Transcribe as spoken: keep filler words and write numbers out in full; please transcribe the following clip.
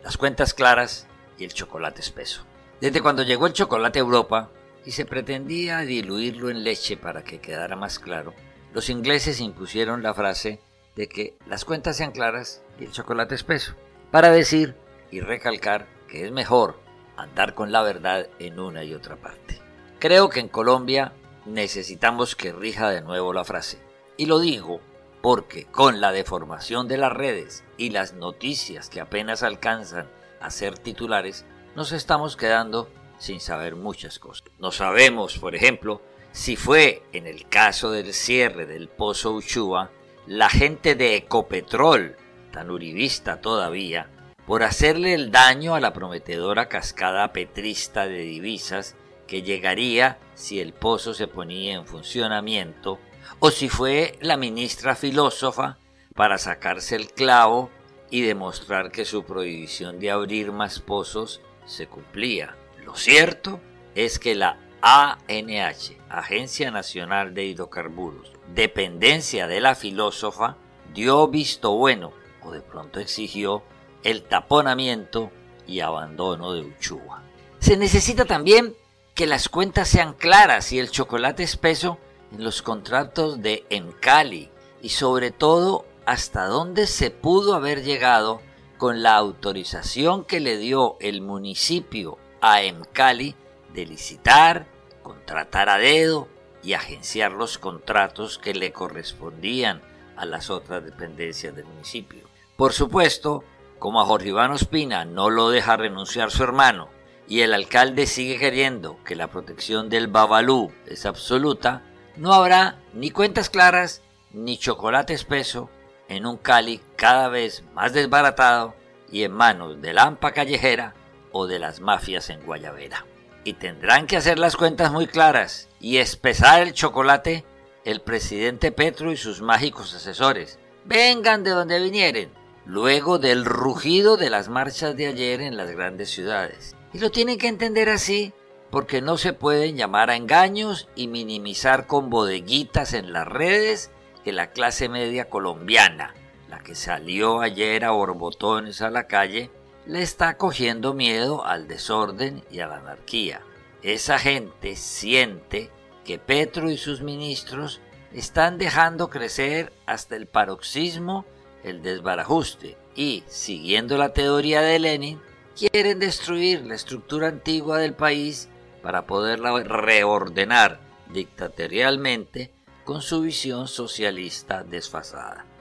las cuentas claras y el chocolate espeso. Desde cuando llegó el chocolate a Europa y se pretendía diluirlo en leche para que quedara más claro, los ingleses impusieron la frase de que las cuentas sean claras y el chocolate espeso, para decir y recalcar que es mejor andar con la verdad en una y otra parte. Creo que en Colombia necesitamos que rija de nuevo la frase, y lo digo porque con la deformación de las redes y las noticias que apenas alcanzan a ser titulares, nos estamos quedando sin saber muchas cosas. No sabemos, por ejemplo, si fue en el caso del cierre del Pozo Uchua, la gente de Ecopetrol, tan uribista todavía, por hacerle el daño a la prometedora cascada petrista de divisas que llegaría si el pozo se ponía en funcionamiento, o si fue la ministra filósofa para sacarse el clavo y demostrar que su prohibición de abrir más pozos se cumplía. Lo cierto es que la A N H, Agencia Nacional de Hidrocarburos, dependencia de la filósofa, dio visto bueno, o de pronto exigió, el taponamiento y abandono de Uchua. Se necesita también que las cuentas sean claras y el chocolate espeso en los contratos de Emcali y sobre todo hasta dónde se pudo haber llegado con la autorización que le dio el municipio a Emcali de licitar, contratar a dedo y agenciar los contratos que le correspondían a las otras dependencias del municipio. Por supuesto, como a Jorge Iván Ospina no lo deja renunciar su hermano y el alcalde sigue queriendo que la protección del Babalú es absoluta, no habrá ni cuentas claras ni chocolate espeso en un Cali cada vez más desbaratado y en manos de la hampa callejera o de las mafias en Guayabera. Y tendrán que hacer las cuentas muy claras y espesar el chocolate el presidente Petro y sus mágicos asesores. Vengan de donde vinieren, luego del rugido de las marchas de ayer en las grandes ciudades. Y lo tienen que entender así, porque no se pueden llamar a engaños y minimizar con bodeguitas en las redes que la clase media colombiana, la que salió ayer a borbotones a la calle, le está cogiendo miedo al desorden y a la anarquía. Esa gente siente que Petro y sus ministros están dejando crecer hasta el paroxismo el desbarajuste y, siguiendo la teoría de Lenin, quieren destruir la estructura antigua del país para poderla reordenar dictatorialmente con su visión socialista desfasada.